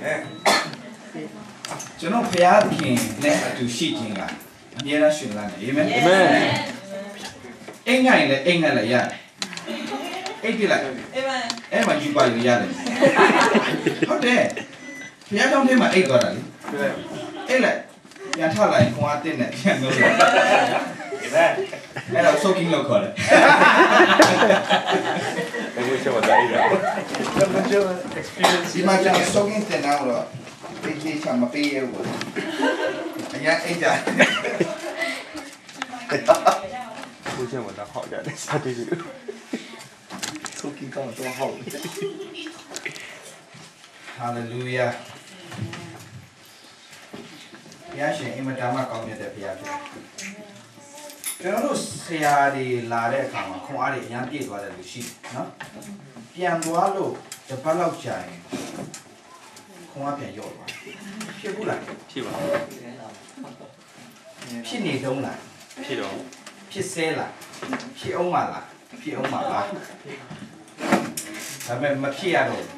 ကျွန်တော်ဖျားခင်နဲ့အတူရှိခြင်းကအမြဲတမ်းရှင်လာတယ်အာမင်အိမ်ငိုင်လည်းအိမ်ငိုင်လည်းရတယ်အိတ်ပြလိုက်အဲ့မှာယူပါလို့ရတယ်ဟုတ်တယ်ဖျားကြောင့်ထဲမှာအိတ်သွားတာလေအဲ့လေပြန်ထလိုက်ခွန်အားတင်းနဲ့ပြန်လို့အဲ့တော့ soaking လောက်ခေါ်တယ်ဘယ်လိုချက်မတိုင်းလဲဒီမှာကျွန်တော် soaking တင်တော့ဒီချမ်းမပေးရဘူးအရင်အိတ်ကြဘယ်ချက်မတော့ဟောက်ကြတယ်စတဲ့ soaking ကတော့ဟောက် hallelujah ဘုရားရှင်အင်မတန်မှကောင်းမြတ်တဲ့ဘုရားဖြစ်တယ်ကျွန်တော်တို့ဆရာတွေလာတဲ့အခါမှာခွန်အားတွေအများပြည့်သွားတယ်လို့ရှိတယ်နော်ပြန်သွားလို့တပတ်လောက်ကြာရင်ခွန်အားပြန်ရော့သွားဖြစ်ဘူးလားဖြစ်ပါဖြစ်နေတုံးလားဖြစ်တော့ဖြစ်ဆဲလားဖြစ်အောင်မလားဖြစ်အောင်မလားဒါပေမဲ့မဖြစ်ရတော့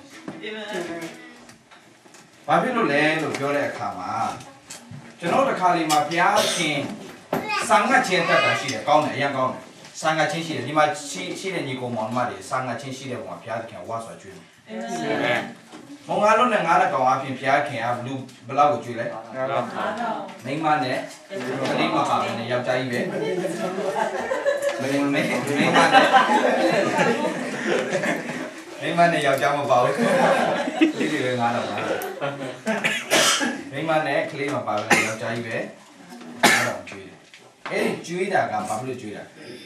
ဘာဖြစ်လို့လဲလို့ပြောတဲ့အခါမှာကျွန်တော်တစ်ခါလေးမှာဘုရားရှင်ဆံငတ်ချင်းတက်တာရှိတယ်ကောင်းတယ်အရင်ကောင်းတယ်ဆံငတ်ချင်းရှိတယ်ဒီမှာရှိတဲ့ညီကောင်မောင်မတွေဆံငတ်ချင်းရှိတဲ့ပုံမှာဘုရားခင်ဝါဆိုကျွေးတယ်မောင်ငါလုံးနဲ့ငါးလက်ကောင်အပြင်ဘုရားခင်ကဘလောက်ကိုကျွေးလဲမိန်းမနဲ့ကလေးမပါဘူးနဲ့ယောက်ျားကြီးပဲမိန်းမနဲ့ယောက်ျားမပါဘူးလေးတွေငါးတော့ပါမိန်းမနဲ့ကလေးမပါဘူးနဲ့ယောက်ျားကြီးပဲအဲ့တော့ကျွေးတယ်အဲ့ဒီကျွေးတာကဘာလို့ကျွေးတာ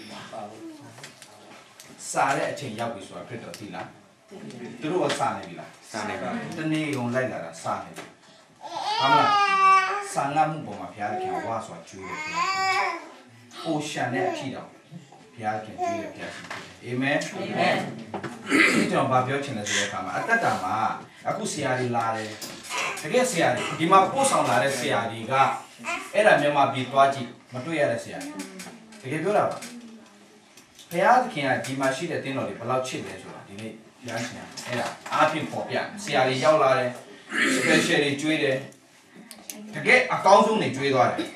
စားတဲ့အချိန်ရောက်ပြီဆိုတာဖြစ်တော့သိလားသူတို့ကစားနေပြီလားစားနေပါတနေ့ကုန်လိုက်လာတာစားနေပြီဟုတ်လားစားငတ်မှုပေါ်မှာဘုရားခင်ဝါဆိုတာကျွေးတယ်အိုရှန်နဲ့အဖြစ်တော့ဘုရားခင်ကျွေးတယ်ဘုရားရှင်အာမင်အာမင်ဒီတော့ဘာပြောချင်လဲဆိုတဲ့အခါမှာအသက်တာမှာအခုဆရာကြီးလာတယ်တကယ်ဆရာကြီးဒီမှာပို့ဆောင်လာတဲ့ဆရာကြီးကအဲ့ဒါမြန်မာပြည်သွားကြည့်မတွေ့ရတဲ့ဆရာကြီးတကယ်ပြောတာပါဘုရားသခင်ကဒီမှာရှိတဲ့တင်းတော်တွေဘယ်လောက်ချစ်လဲဆိုတာဒီနေ့ဘုရားရှင်အဲ့ဒါအားဖြင့်ပေါ်ပြဆရာကြီးရောက်လာတယ် special တွေကျွေးတယ်တကယ်အကောင်းဆုံးတွေကျွေးသွားတယ်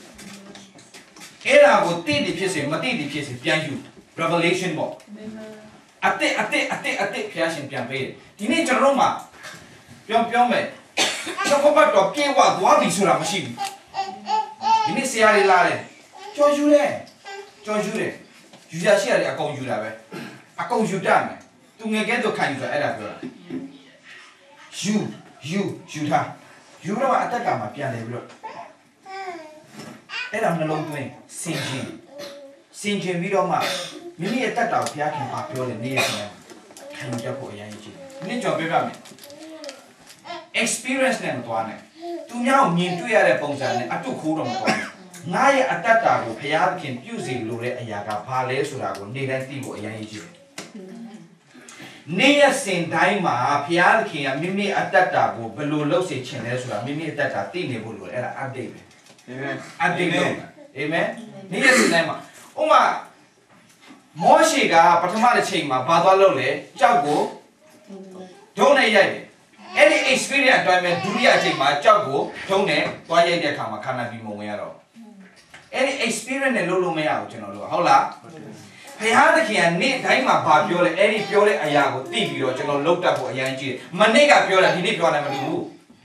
အဲ့ဒါကိုတိတိဖြစ်စေမတိတိဖြစ်စေပြန်ယူ revelation ပေါ့အတက်ဘုရားရှင်ပြန်ပေးတယ်ဒီနေ့ကျွန်တော်တို့မှာပြောမယ်ကျွန်တော်ကတော့ပြေဝသွားပြီဆိုတာမရှိဘူးဒီနေ့ဆရာတွေလာတယ်ကြော်ယူတယ်ယူရရှိရတယ်အကုန်ယူတာပဲအကုန်ယူတတ်မယ်သူငယ်ကဲတော့ခံယူတာအဲ့ဒါပြောတာယူထားယူတော့အတက်ကမှပြန်လေပြီးတော့အဲ့ဒါနှလုံးသွင်းစင်ကြင်ပြီးတော့မှမိမိရဲ့တက်တာကိုဘုရားခင်ပါပြောတယ်နေ့ရက်နဲ့ခံရဖို့အရင်ကြီးတယ်နေ့ကြော်ပြပြမယ် experience နဲ့မသွားနဲ့သူများကိုမြင်တွေ့ရတဲ့ပုံစံနဲ့အတုခိုးတော့မသွားဘူးငါရဲ့အတ္တတာကိုဘုရားသခင်ပြုစီလို့တဲ့အရာကဘာလဲဆိုတာကိုနေ့တိုင်းသိဖို့အရင်ကြီးတယ်နေ့ရက်စဉ်တိုင်းမှာဘုရားသခင်ကမိမိအတ္တတာကိုဘယ်လိုလုပ်စေချင်လဲဆိုတာမိမိအတ္တတာသိနေဖို့လိုတယ်အဲ့ဒါ update ပဲ update လုပ်တာအာမင်နေ့ရက်စဉ်တိုင်းမှာဥမာမောရှေကပထမတစ်ချိန်မှာဘာသွားလုပ်လဲကြောက်ကိုဒုံးနဲ့ရိုက်တယ်အဲ့ဒီ experience အတိုင်းပဲဒုတိယအချိန်မှာကြောက်ကိုဒုံးနဲ့သွားရိုက်တဲ့အခါမှာခန္ဓာပြီးမဝင်ရတော့အဲ့ဒီ experience နဲ့လုပ်လို့မရဘူးကျွန်တော်တို့ဟုတ်လားဘုရားသခင်ကနေ့တိုင်းမှာဘာပြောလဲအဲ့ဒီပြောတဲ့အရာကိုသိပြီးတော့ကျွန်တော်လုပ်တတ်ဖို့အရင်ကြီးတယ်မနေ့ကပြောတာဒီနေ့ပြောတယ်မတူဘူး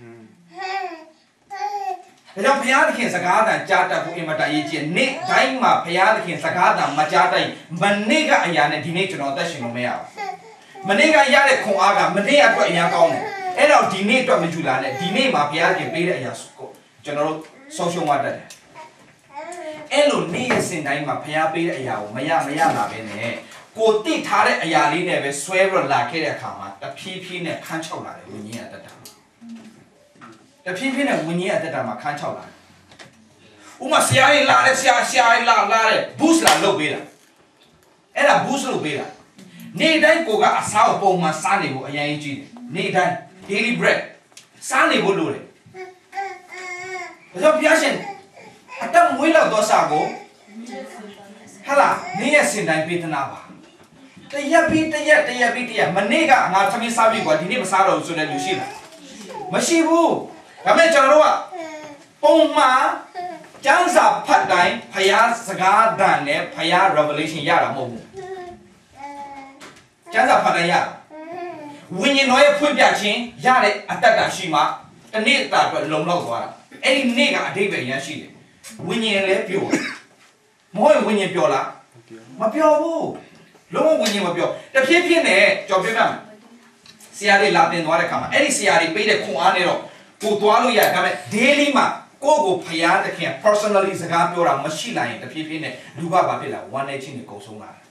ဒါကြောင့်ဘုရားသခင်စကားသံကြားတတ်ဖို့အင်မတန်အရေးကြီးတယ်နေ့တိုင်းမှာဘုရားသခင်စကားသံမကြားတိုင်းမနေ့ကအရာနဲ့ဒီနေ့ကျွန်တော်အသက်ရှင်လို့မရဘူးမနေ့ကရတဲ့ခွန်အားကမနေ့အတွက်အရင်ကောင်းတယ်အဲ့တော့ဒီနေ့အတွက်မယူလာနဲ့ဒီနေ့မှာဘုရားသခင်ပေးတဲ့အရာကိုကျွန်တော်တို့ဆုံးရှုံးသွားတတ်တယ်အဲ့လိုနေ့ရက်စဉ်တိုင်းမှာဘုရားပေးတဲ့အရာကိုမရလာပဲနဲ့ကိုတိထားတဲ့အရာလေးနဲ့ပဲဆွဲပြီးလာခဲ့တဲ့အခါမှာတဖြည်းဖြည်းနဲ့ခန်းချောက်လာတယ်ဝိညာဉ်အတ္တတဖြည်းဖြည်းနဲ့ဝိညာဉ်အတ္တမှာခန်းချောက်လာတယ်ဥမာဆရာကြီးလာတယ်ဆရာကြီးလာတယ် boost လာလုပ်ပေးတာအဲ့ဒါ boost လုပ်ပေးတာနေ့တိုင်းကိုကအစားအပုံမှန်စားနေဖို့အရင်ကြီးတယ်နေ့တိုင်း daily bread စားနေဖို့လိုတယ်ဒါကြောင့်ဘုရားရှင်အတမွေးလောက်တော့စားကိုဟာလာနေ့ရက်စဉ်တိုင်းပေးသနာပါတရက်ပြီးတရက်မနေ့ကငါသမီးစားပြီကွာဒီနေ့မစားတော့ဘူးဆိုတဲ့လူရှိလားမမရှိဘူးဒါပေမဲ့ကျွန်တော်တို့ကပုံမှန်ကျမ်းစာဖတ်တိုင်းဖျားစကားတန်နဲ့ဖျား revelation ရတာမဟုတ်ဘူးကျမ်းစာဖတ်တိုင်းရဝိညာဉ်တော်ရဲ့ဖွင့်ပြခြင်းရတဲ့အတ္တတာရှိမှတနေ့တာအတွက်လုံလောက်သွားတာအဲ့ဒီနေ့ကအဓိပ္ပာယ်ရရှိတယ်ဝိညာဉ်လည်းပြောမဟုတ်ဝိညာဉ်ပြောလားမပြောဘူးလုံးဝဝိညာဉ်မပြောတဖြည်းဖြည်းနဲ့ကြော်ပြပြမယ်ဆရာတွေလာတင်သွားတဲ့ခါမှာအဲ့ဒီဆရာတွေပေးတဲ့ခွန်အားနဲ့တော့ကိုသွားလို့ရတယ်ဒါပေမဲ့ daily မှာကိုဖျားသခင် personally စကားပြောတာမရှိလိုက်ရင်တဖြည်းဖြည်းနဲ့လူကဘာဖြစ်လာဝမ်းနေချင်းတွေကုန်ဆုံးလာတယ်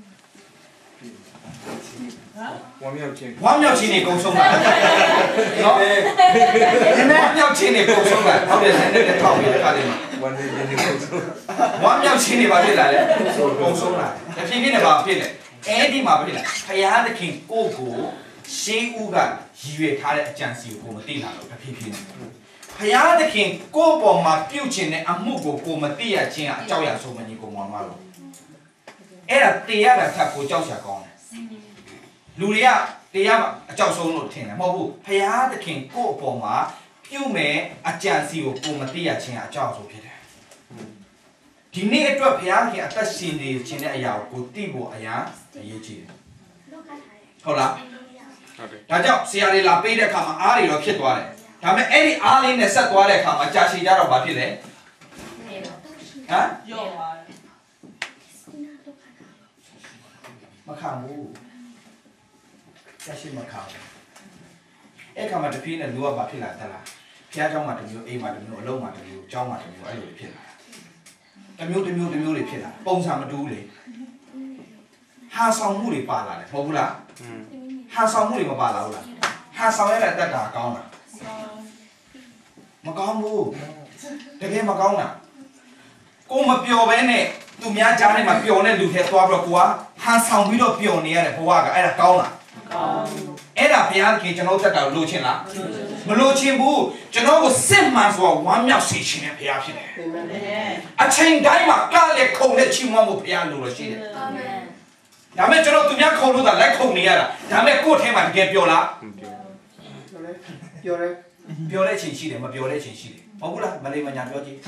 ဝမ်းမြောက်ခြင်းတွေကုန်ဆုံးလာနော်ဝမ်းမြောက်ခြင်းတွေကုန်ဆုံးလာဟုတ်တယ်နည်းနည်းထောက်ပြီးတခါလေးမှာဝမ်းမြောက်ခြင်းတွေဘာဖြစ်လာလဲကုန်ဆုံးလာတဖြည်းဖြည်းနဲ့ဘာဖြစ်လဲအဲ့ဒီမှာဘာဖြစ်လဲဖျားသခင်ကိုရှေးဦးကရည်ရွယ်ထားတဲ့အကြံစီကိုမသိလာတော့တဖြည်းဖြည်းနဲ့ဖျားသခင်ကိုပေါ်မှာပြုတ်ခြင်းနဲ့အမှုကိုမသိရခြင်းအကြောက်ရဆုံးမကြီးကိုမောင်မလို့အဲ့ဒါတရားတာထပ်ကိုကြောက်ရှာကောင်းတယ်လူတွေကတရားအကြောက်ဆုံးလို့ထင်တယ်မဟုတ်ဘူးဖျားသခင်ကိုအပေါ်မှာပြုတ်မယ်အကြံစီကိုမသိရခြင်းအကြောက်ဆုံးဖြစ်တယ်ဒီနေ့အတွက်ဖျားသခင်အသက်ရှင်နေခြင်းတဲ့အရာကိုသိဖို့အရာအရေးကြီးတယ်ဟုတ်လားဒါကြောင့်ဆရာတွေလာပေးတဲ့အခါမှာအားတွေတော့ဖြစ်သွားတယ်ဒါပေမဲ့အဲ့ဒီအားလေးနဲ့ဆက်သွားတဲ့အခါမှာကြာရှည်ကြတော့ဘာဖြစ်လဲဟမ်ရော့သွားတယ်မခံဘူးကြာရှည်မခံဘူးအဲ့ခါမှာတပြေးနဲ့လူကဘာဖြစ်လာသလားဖျားเจ้าမှာတမျိုးအိမ်မှာတမျိုးအလုံးမှာတမျိုးเจ้าမှာတမျိုးအဲ့လိုဖြစ်လာတမျိုးတွေဖြစ်လာပုံစံမတူးလေဟာဆောင်မှုတွေပါလာတယ်မဟုတ်ဘူးလားဟာဆောင်မှုတွေမပါလာဘူးလားဟာဆောင်ရတဲ့အတ္တကောင်းလားမကောင်းဘူးတကယ်မကောင်းတာကိုမပျော်ဘဲနဲ့သူများကြားထဲမှာပျော်နေလူထဲသွားပြီးတော့ကိုကဟာဆောင်ပြီးတော့ပျော်နေရတဲ့ဘဝကအဲ့ဒါကောင်းလားကောင်းအဲ့ဒါဘုရားခင်ကျွန်တော်တက်တာလိုချင်လားမလိုချင်ဘူးကျွန်တော်ကိုစစ်မှန်စွာဝမ်းမြောက်စေခြင်းနဲ့ဘုရားဖြစ်တယ်အချိန်တိုင်းမှာကလည်းခုံနဲ့ချီးမွမ်းဖို့ဘုရားလိုလို့ရှိတယ်အာမင်ဒါမဲ့ကျွန်တော်သူများခုံလို့သာလက်ခုံနေရတာဒါမဲ့ကိုယ့်ထဲမှာတကယ်ပျော်လားပျော်တဲ့ချိန်ရှိတယ်မပျော်တဲ့ချိန်ရှိတယ်ဟုတ်ဘူးလားမလေးမညာပြောကြည့်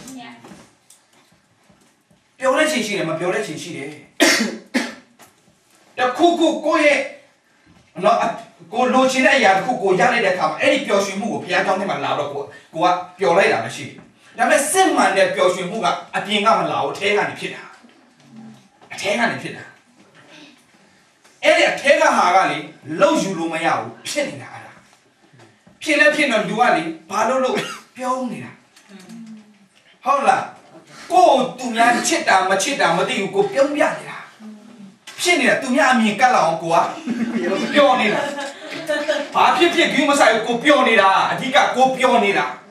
ပျော်တဲ့ချိန်ရှိတယ်မပျော်တဲ့ချိန်ရှိတယ်တခုကိုရဲ့နော်ကိုလိုချင်တဲ့အရာတခုကိုရလိုက်တဲ့အခါမှာအဲ့ဒီပျော်ရွှင်မှုကိုဘုရားကျောင်းထဲမှာလာတော့ကိုကပျော်လိုက်တာမရှိဘူးဒါပေမဲ့စစ်မှန်တဲ့ပျော်ရွှင်မှုကအပြင်ကမလာဘူးအထဲကနေဖြစ်တာအထဲကနေဖြစ်တာအဲ့ဒီအထဲကဟာကလေလှုပ်ယူလို့မရဘူးဖြစ်နေတာအဲ့ဒါဖြစ်လဲဖြစ်တော့လူကလေဘာလို့ပြောနေတာဟုတ်လားကိုသူများချစ်တာမချစ်တာမသိဘူးကိုပြုံးပြနေတာဖြစ်နေတာသူများအမြင်ကတ်လာအောင်ကိုကပြောနေတာဘာဖြစ်ဂိမ်းမဆိုင်ကိုပြောနေတာအဓိကကိုပြောနေတာ